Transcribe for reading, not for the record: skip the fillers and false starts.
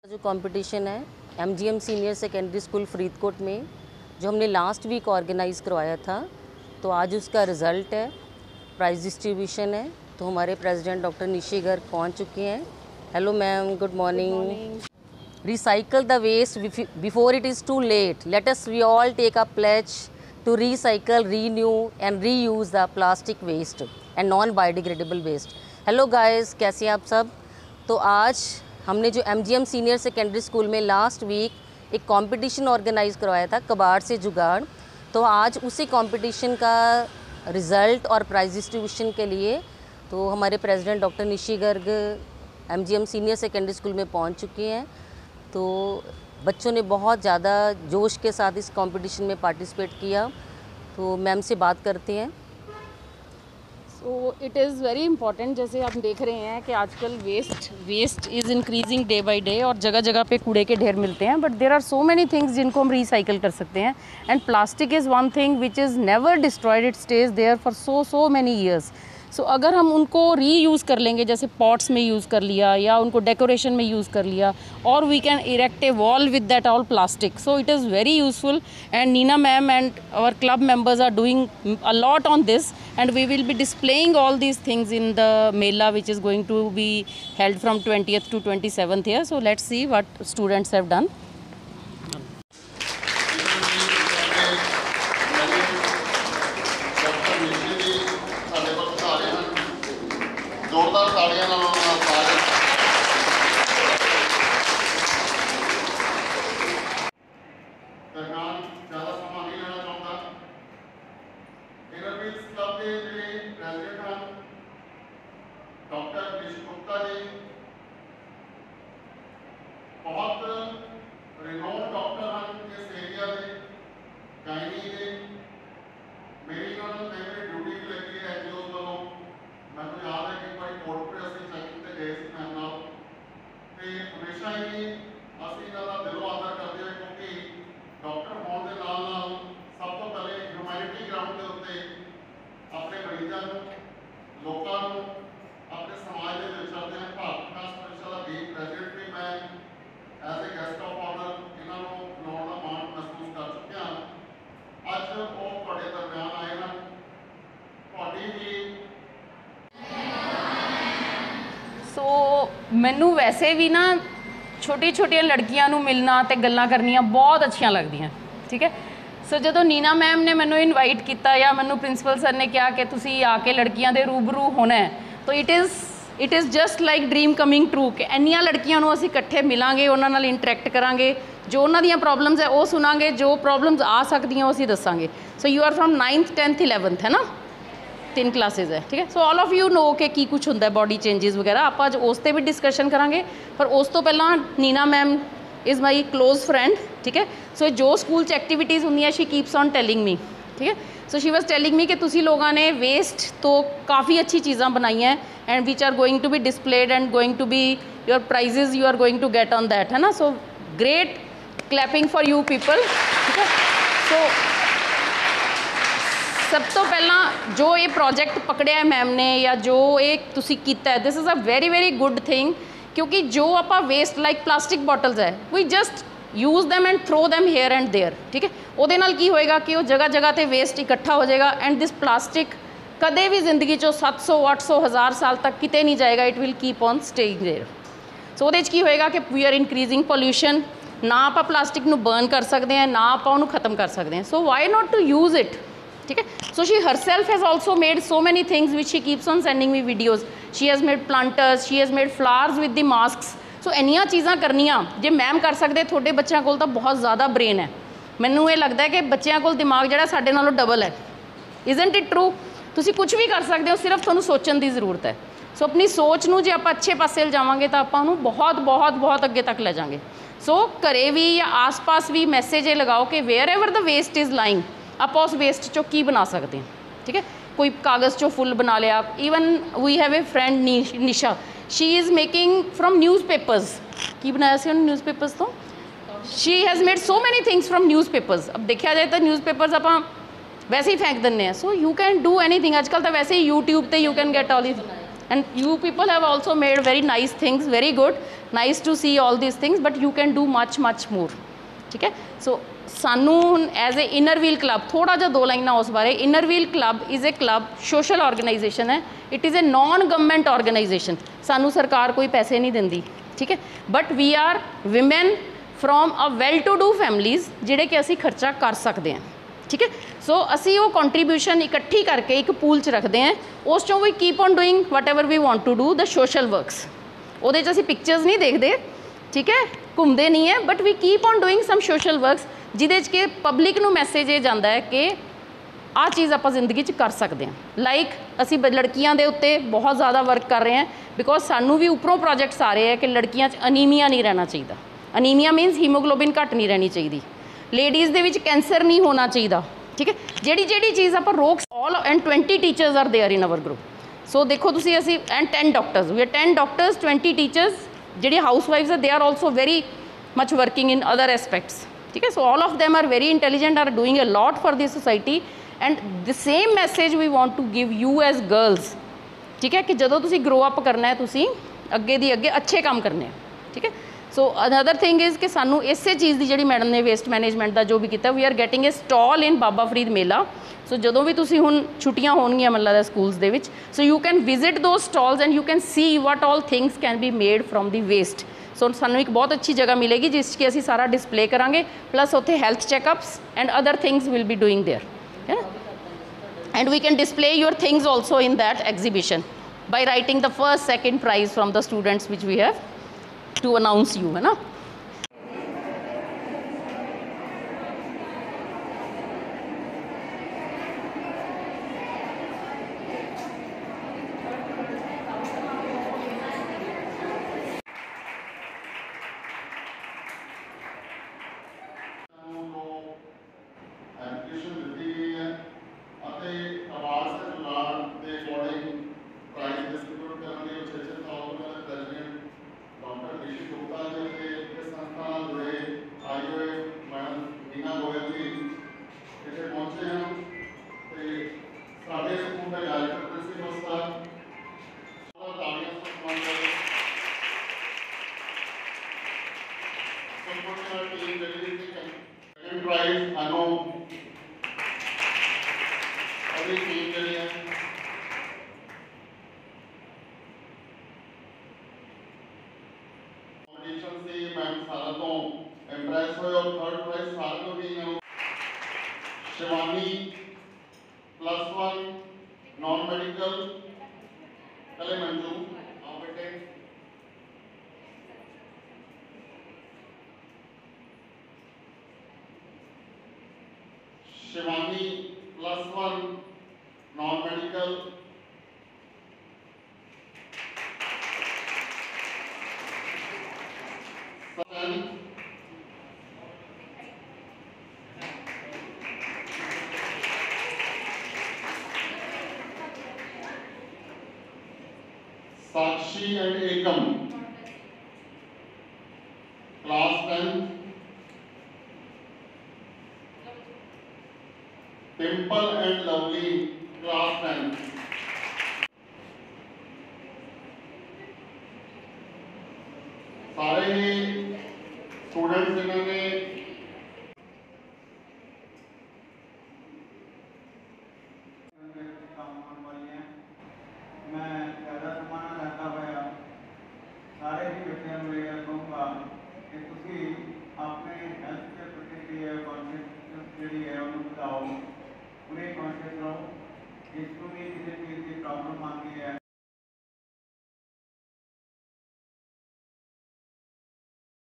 जो कंपटीशन है MGM senior secondary school Faridkot में जो हमने लास्ट वीक ऑर्गेनाइज़ करवाया था, तो आज उसका रिज़ल्ट है, प्राइज़ डिस्ट्रीब्यूशन है। तो हमारे प्रेसिडेंट डॉक्टर निशी गर्ग पहुंच चुके हैं। Hello ma'am, good morning. Recycle the waste before it is too late. Let us we all take a pledge to recycle, renew and reuse the plastic waste and non biodegradable waste. Hello guys, कैसे हैं आप सब। तो आज हमने जो MGM senior secondary school में last week एक कंपटीशन ऑर्गेनाइज़ करवाया था, कबाड़ से जुगाड़। तो आज उसी कंपटीशन का रिज़ल्ट और प्राइज़ डिस्ट्रीब्यूशन के लिए तो हमारे president doctor Nishi Garg MGM senior secondary school में पहुंच चुके हैं। तो बच्चों ने बहुत ज़्यादा जोश के साथ इस कंपटीशन में पार्टिसिपेट किया। तो मैम से बात करते हैं। So it is very important. जैसे आप देख रहे हैं कि आजकल waste is increasing day by day और जगह जगह पे कूड़े के ढेर मिलते हैं, but there are so many things जिनको हम रिसाइकिल कर सकते हैं। And plastic is one thing which is never destroyed, it stays there for so many years. So अगर हम उनको रीयूज़ कर लेंगे, जैसे पॉट्स में यूज़ कर लिया या उनको डेकोरेशन में यूज़ कर लिया, और we can erect a wall with that all plastic. So it is very useful and Nina ma'am and our club members are doing a lot on this, and we will be displaying all these things in the Mela, which is going to be held from 20th to 27th here. So let's see what students have done. जोरदार तालियां ਨਾਲ ਦਰਮਿਆਨ ਜ਼ਿਆਦਾ ਸਮਾਂ ਨਹੀਂ ਲੈਣਾ ਚਾਹੁੰਦਾ। ਇਨਰਵੀਲਸ club ਦੇ ਜਿਹੜੇ ਪ੍ਰੈਜ਼ੀਡੈਂਟ ਹਨ ਡਾਕਟਰ ਨਿਸ਼ੀ ਗੁਪਤਾ ਜੀ, ਬਹੁਤ ਰਿਨੋਨ ਡਾਕਟਰ ਹਨ ਇਸ ਏਰੀਆ ਦੇ, ਗਾਇਨੀ ਦੇ। ਮੇਰੀ ਉਹਨਾਂ ਨੂੰ ਕਈ ਵਾਰੀ ਡਿਊਟੀ ਵੀ ਲੱਗੀ ਹੈ NGOs ਵੱਲੋਂ। ਮੈਨੂੰ ਯਾਦ ਹੈ ਕਿ ਭਾਈ ਕੋਟਪੁਰੇ ਅਸੀਂ ਚੈਕਿੰਗ ਤੇ ਗਏ ਸੀ ਮੈਮ ਨਾਲ, ਤੇ ਹਮੇਸ਼ਾ ਹੀ ਅਸੀਂ ਇਹਨਾਂ ਦਾ ਦਿਲੋਂ ਆਦਰ ਕਰਦੇ ਹਾਂ, ਕਿਉਂਕਿ ਡਾਕਟਰ ਹੋਣ ਦੇ ਨਾਲ ਨਾਲ ਸਭ ਤੋਂ ਪਹਿਲੇ ਹਿਊਮੈਨਿਟੀ ਗਰਾਊਂਡ ਦੇ ਉੱਤੇ ਆਪਣੇ ਮਰੀਜ਼ਾਂ ਨੂੰ, ਲੋਕਾਂ ਨੂੰ, ਆਪਣੇ ਸਮਾਜ ਦੇ ਵਿੱਚ ਚੱਲਦੇ ਹਨ। ਭਾਰਤ ਵਿਕਾਸ ਪਰਿਸ਼ਦ ਦਾ ਵੀਕ ਪ੍ਰੈਜ਼ੀਡੈਂਟ ਵੀ ਮੈਂ as a guest of honour ਇਹਨਾਂ ਨੂੰ ਬੁਲਾਉਣ ਦਾ ਮਾਣ ਮਹਿਸੂਸ ਕਰ ਚੁੱਕਿਆ। ਅੱਜ ਉਹ ਤੁਹਾਡੇ ਦਰਮਿਆਨ ਆਏ ਹਨ। ਤੁਹਾਡੀ ਵੀ ਸੋ ਮੈਨੂੰ ਵੈਸੇ ਵੀ ਨਾ ਛੋਟੀਆਂ ਲੜਕੀਆਂ ਨੂੰ ਮਿਲਣਾ ਤੇ ਗੱਲਾਂ ਕਰਨੀਆਂ ਬਹੁਤ ਅੱਛੀਆਂ ਲੱਗਦੀਆਂ, ਠੀਕ ਹੈ। ਸੋ ਜਦੋਂ ਨੀਨਾ ਮੈਮ ਨੇ ਮੈਨੂੰ ਇਨਵਾਈਟ ਕੀਤਾ ਜਾਂ ਮੈਨੂੰ ਪ੍ਰਿੰਸੀਪਲ ਸਰ ਨੇ ਕਿਹਾ ਕਿ ਤੁਸੀਂ ਆ ਕੇ ਲੜਕੀਆਂ ਦੇ ਰੂਬਰੂ ਹੋਣਾ ਹੈ, ਤਾਂ it is just like dream coming true ਕਿ ਇੰਨੀਆਂ ਲੜਕੀਆਂ ਨੂੰ ਅਸੀਂ ਇਕੱਠੇ ਮਿਲਾਂਗੇ, ਉਹਨਾਂ ਨਾਲ ਇੰਟਰੈਕਟ ਕਰਾਂਗੇ, ਜੋ ਉਹਨਾਂ ਦੀਆਂ ਪ੍ਰੋਬਲਮਸ ਹੈ ਉਹ ਸੁਣਾਂਗੇ, ਜੋ ਪ੍ਰੋਬਲਮਸ ਆ ਸਕਦੀਆਂ ਉਹ ਅਸੀਂ ਦੱਸਾਂਗੇ। So you are from 9th 10th 11th ਹੈ ਨਾ, 3 ਕਲਾਸਿਸ ਹੈ, ਠੀਕ ਹੈ। ਸੋ ਆਲ ਆਫ ਯੂ ਨੋ ਕਿ ਕੀ ਕੁਛ ਹੁੰਦਾ ਬੋਡੀ ਚੇਂਜਸ ਵਗੈਰਾ। ਆਪਾਂ ਅੱਜ ਉਸ 'ਤੇ ਵੀ ਡਿਸਕਸ਼ਨ ਕਰਾਂਗੇ, ਪਰ ਉਸ ਤੋਂ ਪਹਿਲਾਂ Nina ma'am is my close friend, ਠੀਕ ਹੈ। ਸੋ ਜੋ ਸਕੂਲ 'ਚ ਐਕਟੀਵਿਟੀਜ਼ ਹੁੰਦੀਆਂ she keeps on telling me, ਠੀਕ ਹੈ। ਸੋ ਸ਼ੀ ਵਾਜ਼ ਟੈਲਿੰਗ ਮੀ ਕਿ ਤੁਸੀਂ ਲੋਕਾਂ ਨੇ ਵੇਸਟ ਤੋਂ ਕਾਫੀ ਅੱਛੀ ਚੀਜ਼ਾਂ ਬਣਾਈਆਂ and which are going to be displayed and going to be your prizes you are going to get on that, है ना। So great clapping for you people, ठीक है। सो ਸਭ ਤੋਂ ਪਹਿਲਾਂ ਜੋ ਇਹ ਪ੍ਰੋਜੈਕਟ ਪਕੜਿਆ ਮੈਮ ਨੇ ਜਾਂ ਜੋ ਇਹ ਤੁਸੀਂ ਕੀਤਾ ਹੈ, this is a very good thing, ਕਿਉਂਕਿ ਜੋ ਆਪਾਂ ਵੇਸਟ ਲਾਈਕ ਪਲਾਸਟਿਕ ਬੋਟਲਸ ਹੈ, we just use them and throw them here and there, ਠੀਕ ਹੈ। ਉਹਦੇ ਨਾਲ ਕੀ ਹੋਏਗਾ ਕਿ ਉਹ ਜਗ੍ਹਾ ਤੇ ਵੇਸਟ ਇਕੱਠਾ ਹੋ ਜਾਏਗਾ ਐਂਡ ਦਿਸ ਪਲਾਸਟਿਕ ਕਦੇ ਵੀ ਜ਼ਿੰਦਗੀ 'ਚੋਂ 700 800 1000 ਸਾਲ ਤੱਕ ਕਿਤੇ ਨਹੀਂ ਜਾਏਗਾ, it will keep on staying there. So ਉਹਦੇ 'ਚ ਕੀ ਹੋਏਗਾ ਕਿ ਵੀ ਆਰ ਇਨਕਰੀਜ਼ਿੰਗ ਪੋਲਿਊਸ਼ਨ। ਨਾ ਆਪਾਂ ਪਲਾਸਟਿਕ ਨੂੰ ਬਰਨ ਕਰ ਸਕਦੇ ਹਾਂ, ਨਾ ਆਪਾਂ ਉਹਨੂੰ ਖਤਮ ਕਰ ਸਕਦੇ ਹਾਂ। So why not to use it, ठीक है। So she herself has also made so many things which she keeps on sending me videos. She has made planters, she has made flowers with the masks. So ਇੰਨੀਆਂ ਚੀਜ਼ਾਂ ਕਰਨੀਆਂ ਜੇ ma'am ਕਰ ਸਕਦੇ, ਤੁਹਾਡੇ ਬੱਚਿਆਂ ਕੋਲ ਤਾਂ ਬਹੁਤ ਜ਼ਿਆਦਾ ਬ੍ਰੇਨ ਹੈ। ਮੈਨੂੰ ਇਹ ਲੱਗਦਾ ਹੈ ਕਿ ਬੱਚਿਆਂ ਕੋਲ ਦਿਮਾਗ ਜਿਹੜਾ ਸਾਡੇ ਨਾਲੋਂ ਡਬਲ ਹੈ। Isn't it true? ਤੁਸੀਂ ਕੁਝ ਵੀ ਕਰ ਸਕਦੇ ਹੋ, ਸਿਰਫ ਤੁਹਾਨੂੰ ਸੋਚਣ ਦੀ ਜ਼ਰੂਰਤ ਹੈ। ਸੋ ਆਪਣੀ ਸੋਚ ਨੂੰ ਜੇ ਆਪਾਂ ਅੱਛੇ ਪਾਸੇ ਲਿਜਾਵਾਂਗੇ ਤਾਂ ਆਪਾਂ ਉਹਨੂੰ ਬਹੁਤ ਅੱਗੇ ਤੱਕ ਲੈ ਜਾਵਾਂਗੇ। ਸੋ ਘਰੇ ਵੀ ਜਾਂ ਆਸ-ਪਾਸ ਵੀ ਮੈਸੇਜ ਇਹ ਲਗਾਓ ਕਿ wherever the waste is lying, ਆਪਾਂ ਉਸ ਵੇਸਟ 'ਚੋਂ ਕੀ ਬਣਾ ਸਕਦੇ ਹਾਂ, ਠੀਕ ਹੈ। ਕੋਈ ਕਾਗਜ਼ 'ਚੋਂ ਫੁੱਲ ਬਣਾ ਲਿਆ। Even we have a friend Nisha, she is making from newspapers. ਕੀ ਬਣਾਇਆ ਸੀ ਉਹਨੇ ਨਿਊਜ਼ਪੇਪਰਸ ਤੋਂ? ਸ਼ੀ ਹੈਜ਼ ਮੇਡ ਸੋ ਮੈਨੀ ਥਿੰਗਸ ਫਰੋਮ ਨਿਊਜ਼ਪੇਪਰਸ। ਅਬ ਦੇਖਿਆ ਜਾਏ ਤਾਂ ਨਿਊਜ਼ਪੇਪਰਸ ਆਪਾਂ ਵੈਸੇ ਹੀ ਫੈਂਕ ਦਿੰਦੇ ਹਾਂ। So you can do anything. ਅੱਜ ਕੱਲ੍ਹ ਤਾਂ ਵੈਸੇ ਹੀ YouTube 'ਤੇ you can get all this, and you people have also made very nice things, very good. Nice to see all this things but you can do much more. ठीक है, so सानू as a Inner Wheel Club थोड़ा जिहा 2 लाइनां उस बारे। Inner Wheel Club is a club social organisation है, it is a non government organisation, सानू सरकार कोई पैसे नहीं दिंदी। ठीक है, but we are women from a well to do families जिहड़े कि असी खर्चा कर सकते हैं। ठीक है, सो असी वो कंट्रीब्यूशन इकट्ठी करके एक पूल च रखते हैं, उस चों we keep on doing whatever we want to do the social works. उहदे च असी पिक्चर्स नहीं देखते, ठीक है, घूमते नहीं है, but we keep on doing some social works जिहदे च कि पब्लिक नूं मैसेज ये जाता है कि आ चीज़ आप जिंदगी च कर सकते हैं। लाइक असी लड़कियां दे उत्ते बहुत ज़्यादा वर्क कर रहे हैं बिकॉज सानू भी उपरों प्रोजेक्ट्स आ रहे हैं कि लड़कियां च अनीमिया नहीं रहना चाहिए। अनीमिया मीनस हीमोग्लोबिन घट नहीं रहनी चाहिए, लेडीज़ दे विच कैंसर नहीं होना चाहिए। ठीक है, ਜਿਹੜੀ चीज़ आप रोक all and 20 teachers are there in our group. So देखो तुसी असी and 10 doctors, we are 10 doctors 20 teachers ਜਿਹੜੀ हाउस वाइफ्स है they are also very much working in other aspects. ठीक है, so all of them are very intelligent, are doing a lot for this society and the same message we want to give you as girls. ठीक है, कि जदों तुसी grow up करना है तुसी अगे दी अगे अच्छे काम करने हैं। ठीक है, सो अनदर थिंग इज़ कि सानू इसे चीज़ की जी मैडम ने वेस्ट मैनेजमेंट का जो भी किया, we are getting a stall in Baba Farid मेला। सो जदों भी तुसी हुण छुट्टियां होणगियां मतलब लगदा स्कूल्स दे विच, सो यू कैन विजिट दो stalls and you can see what all things can be made from the waste. So सानू एक बहुत अच्छी जगह मिलेगी जिस कि असी सारा डिस्प्ले करांगे, प्लस उत्थे health checkups and other things will be doing there है, and we can display your things also in that exhibition by writing the first second prize from the students which we have to announce you, है ना। Application ਦਿੱਤੀ ਗਈ ਹੈ ਅਤੇ award ਦੇ ਐਲਾਨ ਦੇ ਅਕੋਰਡਿੰਗ ਪ੍ਰਾਈਜ਼ ਡਿਸਟ੍ਰੀਬਿਊਟ ਕਰਨ ਲਈ ਉਚੇਚੇ ਤੌਰ ਤੇ ਪ੍ਰੈਜ਼ੀਡੈਂਟ ਡਾਕਟਰ ਰਿਸ਼ੀ ਗੁਪਤਾ ਜੀ ਅਤੇ ਇਸ ਸੰਸਥਾ ਨਾਲ ਜੁੜੇ ਆਏ ਹੋਏ ਮੈਡਮ ਨੀਨਾ ਗੋਇਲ ਜੀ ਇੱਥੇ ਪਹੁੰਚੇ ਹਨ ਤੇ ਸਾਡੇ ਸਕੂਲ ਦੇ ਡਾਇਰੈਕਟਰ ਪ੍ਰਿੰਸੀਪਲ ਸਾਹਿਬ ਤਾਲੀਆਂ ਤੋਂ ਸਨਮਾਨ ਕਰਦੇ ਸੰਪੂਰਨ ਟੀਮ ਜਿਹੜੀ ਸੀ सेकंड प्राइज अनु अभी टीम के लिए कॉम्पिटिशन से मैम सारा तो इम्प्रेस हुए और थर्ड प्राइज सारा को भी शिवानी +1 नॉन मेडिकल कले मंजू आओ बेटे Shivani +1 non medical Sakshi and Ekam class 10 Dimple and Lovely class 10 सारे ही स्टूडेंट्स इन्होंने मैं ज़्यादा समाना रहता हुआ सारे ही बच्चों को ये कहूँगा कि तुसी अपने हेल्थ के प्रति कॉन्शियस जी है उन्हें बताओ, उन्हें कॉन्शियस रहो।